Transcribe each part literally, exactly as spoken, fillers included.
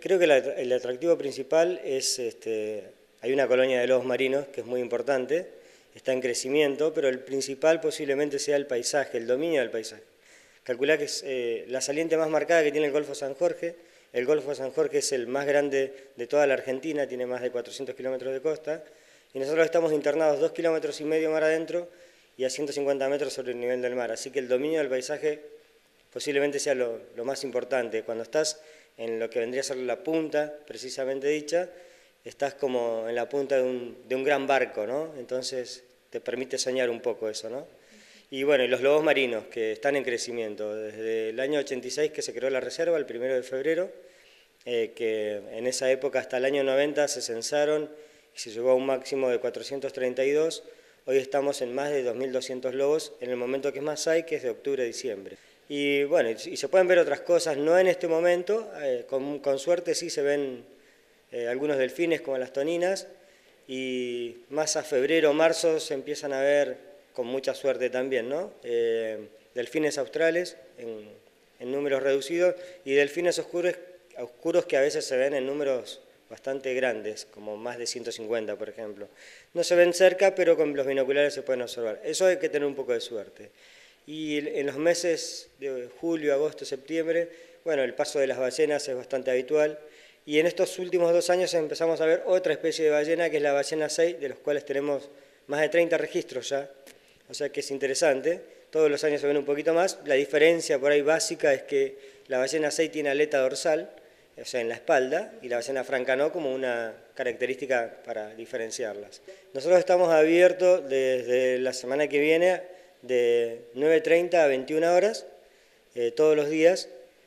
creo que la, el atractivo principal es, este, hay una colonia de lobos marinos que es muy importante, está en crecimiento, pero el principal posiblemente sea el paisaje, el dominio del paisaje. Calculá que es eh, la saliente más marcada que tiene el Golfo San Jorge. El Golfo San Jorge es el más grande de toda la Argentina, tiene más de cuatrocientos kilómetros de costa, y nosotros estamos internados dos kilómetros y medio mar adentro y a ciento cincuenta metros sobre el nivel del mar, así que el dominio del paisaje posiblemente sea lo, lo más importante. Cuando estás en lo que vendría a ser la punta, precisamente dicha, estás como en la punta de un, de un gran barco, ¿no? Entonces te permite soñar un poco eso, ¿no? Y bueno, y los lobos marinos, que están en crecimiento. Desde el año ochenta y seis que se creó la reserva, el primero de febrero, eh, que en esa época hasta el año noventa se censaron y se llegó a un máximo de cuatrocientos treinta y dos. Hoy estamos en más de dos mil doscientos lobos en el momento que más hay, que es de octubre a diciembre. Y bueno, y se pueden ver otras cosas, no en este momento, eh, con, con suerte sí se ven eh, algunos delfines como las toninas, y más a febrero o marzo se empiezan a ver, con mucha suerte también, ¿no? Eh, delfines australes en, en números reducidos y delfines oscuros, oscuros que a veces se ven en números bastante grandes, como más de ciento cincuenta, por ejemplo. No se ven cerca, pero con los binoculares se pueden observar. Eso hay que tener un poco de suerte. Y en los meses de julio, agosto, septiembre, bueno, el paso de las ballenas es bastante habitual. Y en estos últimos dos años empezamos a ver otra especie de ballena, que es la ballena sei, de los cuales tenemos más de treinta registros ya. O sea que es interesante. Todos los años se ven un poquito más. La diferencia por ahí básica es que la ballena sei tiene aleta dorsal, o sea, en la espalda, y la ballena franca no, como una característica para diferenciarlas. Nosotros estamos abiertos desde la semana que viene de nueve treinta a veintiuna horas, eh, todos los días,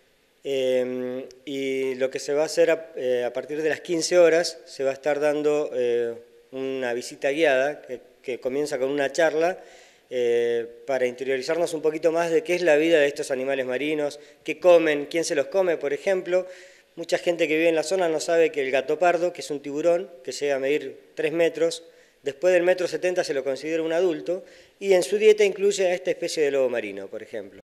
eh, y lo que se va a hacer a, eh, a partir de las quince horas, se va a estar dando eh, una visita guiada que, que comienza con una charla eh, para interiorizarnos un poquito más de qué es la vida de estos animales marinos, qué comen, quién se los come, por ejemplo. Mucha gente que vive en la zona no sabe que el gato pardo, que es un tiburón que llega a medir tres metros, después del metro setenta se lo considera un adulto, y en su dieta incluye a esta especie de lobo marino, por ejemplo.